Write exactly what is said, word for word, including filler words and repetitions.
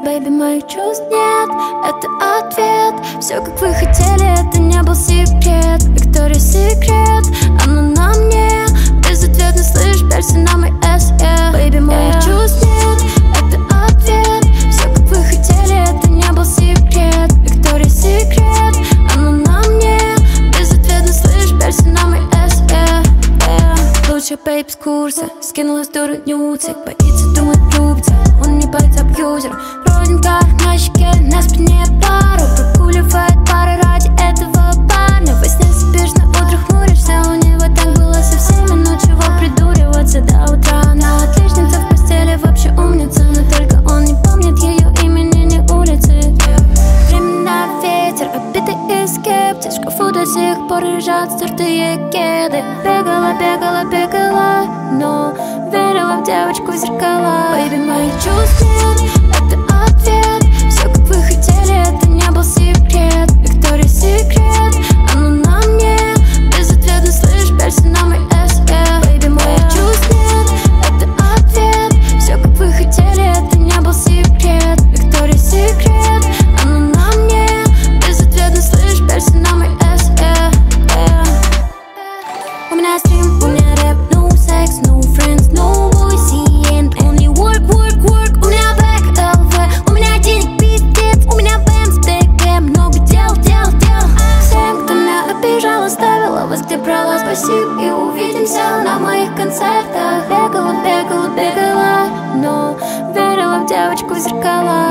Бэйби, моих чувств нет, это ответ. Все как вы хотели, это не был секрет. Виктория Секрет, она на мне. Безответно слышь, перси на мой эс, yeah. Бэйби, моих чувств нет, это ответ. Все как вы хотели, это не был секрет. Виктория Секрет, она на мне. Безответно слышь, перси на мой эс, yeah, yeah. Лучшая бэйб с курса, скинулась дуру нюцик. Боится, думает, любится, он не боится абьюзер. Родинка на щеке, на спине пару. Прогуливает пары ради этого парня. Во сне спишь, на утро хмуришься. У него так было со всеми, но чего придуриваться до утра. Она отличница в постели, вообще умница. Но только он не помнит ее имени, не улицы. Времена ветер, обитый и скептик. В шкафу до сих пор лежат стертые кеды. Бегала, бегала, бегала, но верила в девочку в зеркала. Бэйби, моих чувств нет, это ответ. Все как вы хотели, это не был секрет. Виктория Секрет, она на мне. Безответно слышь, перси на мой эс, yeah. Бэйби, моих чувств нет, это ответ. Все как вы хотели, это не был секрет. Виктория Секрет, она на мне. Безответно слышь, перси на мой эс, yeah, yeah. У меня стрим, у меня рэп, no sex, no friends, no boys, and only work, work, work. У меня бэк, эл ви, у меня денег пиздец, у меня бэм с ДК, много дел, дел, дел. Всем, кто меня обижал, оставила вас, где брала, спасибо и увидимся на моих концертах. Бегала, бегала, бегала, но верила в девочку в зеркала.